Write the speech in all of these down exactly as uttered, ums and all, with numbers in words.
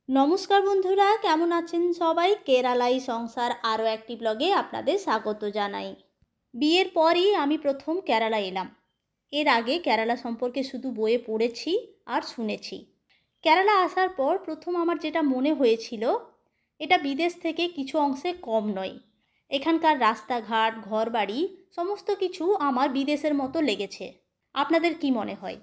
নমস্কার বন্ধুরা, কেমন আছেন সবাই? কেরালাই সংসার আরও একটি ব্লগে আপনাদের স্বাগত জানাই। বিয়ের পরই আমি প্রথম কেরালা এলাম। এর আগে কেরালা সম্পর্কে শুধু বইয়ে পড়েছি আর শুনেছি। কেরালা আসার পর প্রথম আমার যেটা মনে হয়েছিল, এটা বিদেশ থেকে কিছু অংশে কম নয়। এখানকার রাস্তাঘাট, ঘরবাড়ি সমস্ত কিছু আমার বিদেশের মতো লেগেছে। আপনাদের কি মনে হয়?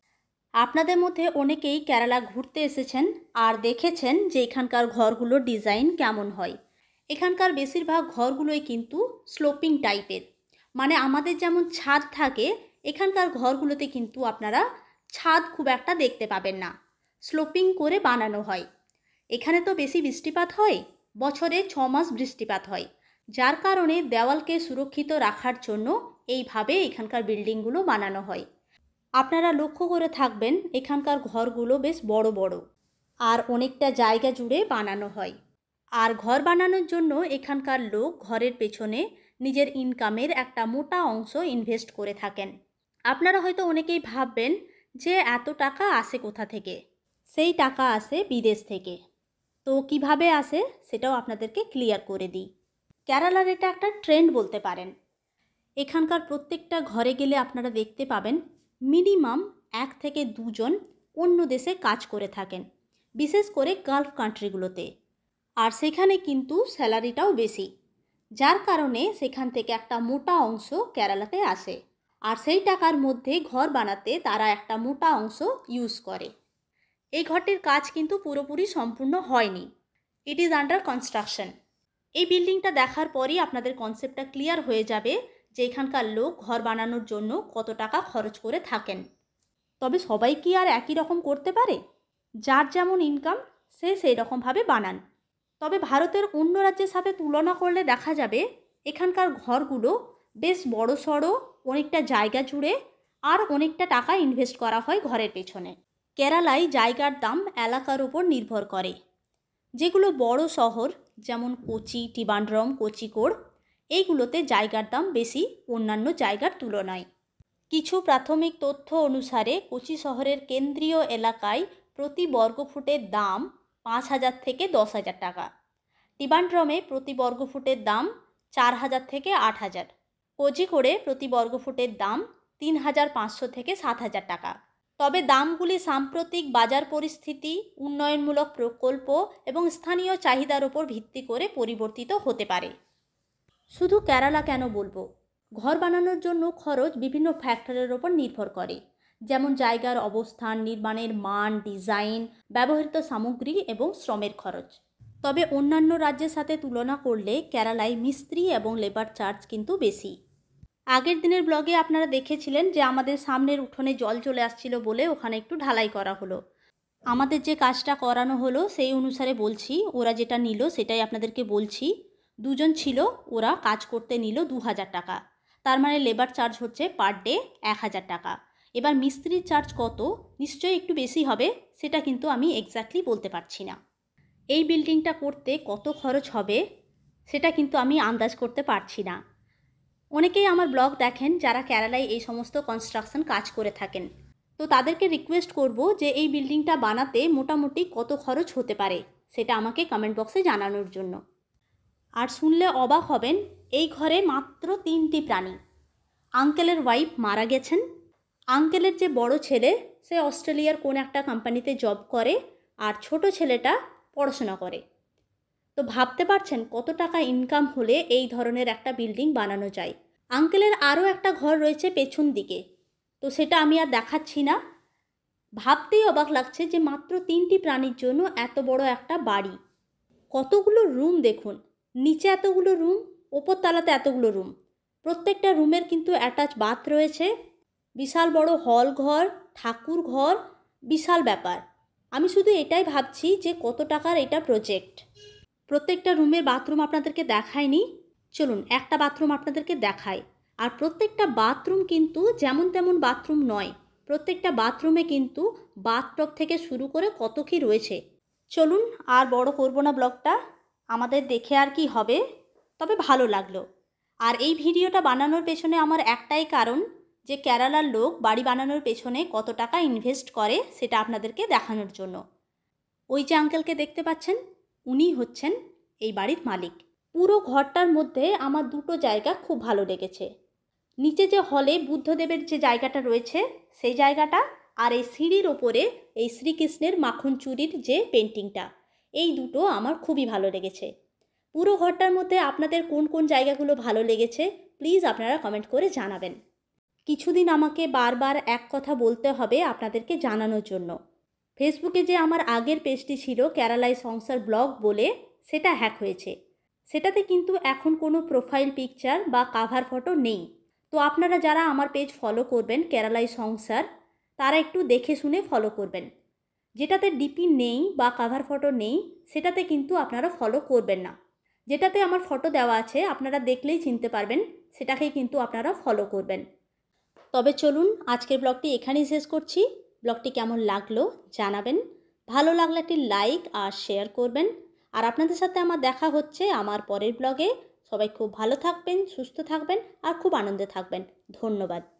আপনাদের মধ্যে অনেকেই কেরালা ঘুরতে এসেছেন আর দেখেছেন যে এখানকার ঘরগুলোর ডিজাইন কেমন হয়। এখানকার বেশিরভাগ ঘরগুলোই কিন্তু স্লোপিং টাইপের, মানে আমাদের যেমন ছাদ থাকে এখানকার ঘরগুলোতে কিন্তু আপনারা ছাদ খুব একটা দেখতে পাবেন না, স্লোপিং করে বানানো হয়। এখানে তো বেশি বৃষ্টিপাত হয়, বছরে ছ মাস বৃষ্টিপাত হয়, যার কারণে দেওয়ালকে সুরক্ষিত রাখার জন্য এইভাবে এখানকার বিল্ডিংগুলো বানানো হয়। আপনারা লক্ষ্য করে থাকবেন এখানকার ঘরগুলো বেশ বড় বড় আর অনেকটা জায়গা জুড়ে বানানো হয়। আর ঘর বানানোর জন্য এখানকার লোক ঘরের পেছনে নিজের ইনকামের একটা মোটা অংশ ইনভেস্ট করে থাকেন। আপনারা হয়তো অনেকেই ভাববেন যে এত টাকা আসে কোথা থেকে? সেই টাকা আসে বিদেশ থেকে। তো কিভাবে আসে সেটাও আপনাদেরকে ক্লিয়ার করে দিই। কেরালার এটা একটা ট্রেন্ড বলতে পারেন। এখানকার প্রত্যেকটা ঘরে গেলে আপনারা দেখতে পাবেন মিনিমাম এক থেকে দুজন অন্য দেশে কাজ করে থাকেন, বিশেষ করে গালফ কান্ট্রিগুলোতে। আর সেখানে কিন্তু স্যালারিটাও বেশি, যার কারণে সেখান থেকে একটা মোটা অংশ কেরালাতে আসে। আর সেই টাকার মধ্যে ঘর বানাতে তারা একটা মোটা অংশ ইউজ করে। এই ঘরটির কাজ কিন্তু পুরোপুরি সম্পূর্ণ হয়নি, ইট ইজ আন্ডার কনস্ট্রাকশন। এই বিল্ডিংটা দেখার পরই আপনাদের কনসেপ্টটা ক্লিয়ার হয়ে যাবে যে এখানকার লোক ঘর বানানোর জন্য কত টাকা খরচ করে থাকেন। তবে সবাই কি আর একই রকম করতে পারে? যার যেমন ইনকাম সে সেই রকমভাবে বানান। তবে ভারতের অন্য রাজ্যের সাথে তুলনা করলে দেখা যাবে এখানকার ঘরগুলো বেশ বড় সড়ো, অনেকটা জায়গা জুড়ে আর অনেকটা টাকা ইনভেস্ট করা হয় ঘরের পেছনে। কেরালায় জায়গার দাম এলাকার উপর নির্ভর করে। যেগুলো বড় শহর যেমন কোচি, ত্রিবান্দ্রম, কোচিকোড, এইগুলোতে জায়গার দাম বেশি অন্যান্য জায়গার তুলনায়। কিছু প্রাথমিক তথ্য অনুসারে কোচি শহরের কেন্দ্রীয় এলাকায় প্রতি বর্গফুটের দাম পাঁচ হাজার থেকে দশ হাজার টাকা। ত্রিবান্দ্রমে প্রতি বর্গফুটের দাম চার হাজার থেকে আট হাজার। কোচিকোডে প্রতি বর্গফুটের দাম তিন হাজার পাঁচশো থেকে সাত হাজার টাকা। তবে দামগুলি সাম্প্রতিক বাজার পরিস্থিতি, উন্নয়নমূলক প্রকল্প এবং স্থানীয় চাহিদার ওপর ভিত্তি করে পরিবর্তিত হতে পারে। শুধু কেরালা কেন বলবো, ঘর বানানোর জন্য খরচ বিভিন্ন ফ্যাক্টরের ওপর নির্ভর করে, যেমন জায়গার অবস্থান, নির্মাণের মান, ডিজাইন, ব্যবহৃত সামগ্রী এবং শ্রমের খরচ। তবে অন্যান্য রাজ্যের সাথে তুলনা করলে কেরালায় মিস্ত্রি এবং লেবার চার্জ কিন্তু বেশি। আগের দিনের ব্লগে আপনারা দেখেছিলেন যে আমাদের সামনের উঠোনে জল চলে আসছিল বলে ওখানে একটু ঢালাই করা হলো। আমাদের যে কাজটা করানো হলো সেই অনুসারে বলছি, ওরা যেটা নিল সেটাই আপনাদেরকে বলছি। দুজন ছিল, ওরা কাজ করতে নিল দু হাজার টাকা, তার মানে লেবার চার্জ হচ্ছে পার ডে এক হাজার টাকা। এবার মিস্ত্রির চার্জ কত, নিশ্চয়ই একটু বেশি হবে, সেটা কিন্তু আমি এক্স্যাক্টলি বলতে পারছি না। এই বিল্ডিংটা করতে কত খরচ হবে সেটা কিন্তু আমি আন্দাজ করতে পারছি না। অনেকেই আমার ব্লগ দেখেন যারা কেরালায় এই সমস্ত কনস্ট্রাকশন কাজ করে থাকেন, তো তাদেরকে রিকোয়েস্ট করব যে এই বিল্ডিংটা বানাতে মোটামুটি কত খরচ হতে পারে সেটা আমাকে কমেন্ট বক্সে জানানোর জন্য। আর শুনলে অবাক হবেন, এই ঘরে মাত্র তিনটি প্রাণী। আঙ্কেলের ওয়াইফ মারা গেছেন, আঙ্কেলের যে বড় ছেলে সে অস্ট্রেলিয়ার কোন একটা কোম্পানিতে জব করে, আর ছোট ছেলেটা পড়াশোনা করে। তো ভাবতে পারছেন কত টাকা ইনকাম হলে এই ধরনের একটা বিল্ডিং বানানো যায়। আঙ্কেলের আরও একটা ঘর রয়েছে পেছন দিকে, তো সেটা আমি আর দেখাচ্ছি না। ভাবতেই অবাক লাগছে যে মাত্র তিনটি প্রাণীর জন্য এত বড় একটা বাড়ি। কতগুলো রুম দেখুন, নিচে এতগুলো রুম, ওপর তলাতে এতগুলো রুম, প্রত্যেকটা রুমের কিন্তু অ্যাটাচ বাথ রয়েছে, বিশাল বড় হল ঘর, ঠাকুর ঘর, বিশাল ব্যাপার। আমি শুধু এটাই ভাবছি যে কত টাকার এটা প্রজেক্ট। প্রত্যেকটা রুমের বাথরুম আপনাদেরকে দেখায়নি, চলুন একটা বাথরুম আপনাদেরকে দেখাই। আর প্রত্যেকটা বাথরুম কিন্তু যেমন তেমন বাথরুম নয়, প্রত্যেকটা বাথরুমে কিন্তু বাথটব থেকে শুরু করে কত কী রয়েছে। চলুন আর বড় করব না ব্লগটা, আমাদের দেখে আর কি হবে, তবে ভালো লাগলো। আর এই ভিডিওটা বানানোর পেছনে আমার একটাই কারণ, যে কেরালার লোক বাড়ি বানানোর পেছনে কত টাকা ইনভেস্ট করে সেটা আপনাদেরকে দেখানোর জন্য। ওই যে আঙ্কেলকে দেখতে পাচ্ছেন, উনি হচ্ছেন এই বাড়ির মালিক। পুরো ঘরটার মধ্যে আমার দুটো জায়গা খুব ভালো লেগেছে। নিচে যে হলে বুদ্ধদেবের যে জায়গাটা রয়েছে সেই জায়গাটা, আর এই সিঁড়ির ওপরে এই শ্রীকৃষ্ণের মাখন চুরির যে পেন্টিংটা, এই দুটো আমার খুবই ভালো লেগেছে। পুরো ঘরটার মধ্যে আপনাদের কোন কোন জায়গাগুলো ভালো লেগেছে প্লিজ আপনারা কমেন্ট করে জানাবেন। কিছুদিন আমাকে বারবার এক কথা বলতে হবে আপনাদেরকে জানানোর জন্য। ফেসবুকে যে আমার আগের পেজটি ছিল কেরালাই সংসার ব্লগ বলে, সেটা হ্যাক হয়েছে। সেটাতে কিন্তু এখন কোনো প্রোফাইল পিকচার বা কাভার ফটো নেই। তো আপনারা যারা আমার পেজ ফলো করবেন কেরালাই সংসার, তারা একটু দেখে শুনে ফলো করবেন। যেটাতে ডিপি নেই বা কাভার ফটো নেই সেটাতে কিন্তু আপনারা ফলো করবেন না। যেটাতে আমার ফটো দেওয়া আছে আপনারা দেখলেই চিনতে পারবেন, সেটাকেই কিন্তু আপনারা ফলো করবেন। তবে চলুন আজকের ব্লগটি এখানেই শেষ করছি। ব্লগটি কেমন লাগলো জানাবেন। ভালো লাগলে একটি লাইক আর শেয়ার করবেন। আর আপনাদের সাথে আমার দেখা হচ্ছে আমার পরের ব্লগে। সবাই খুব ভালো থাকবেন, সুস্থ থাকবেন আর খুব আনন্দে থাকবেন। ধন্যবাদ।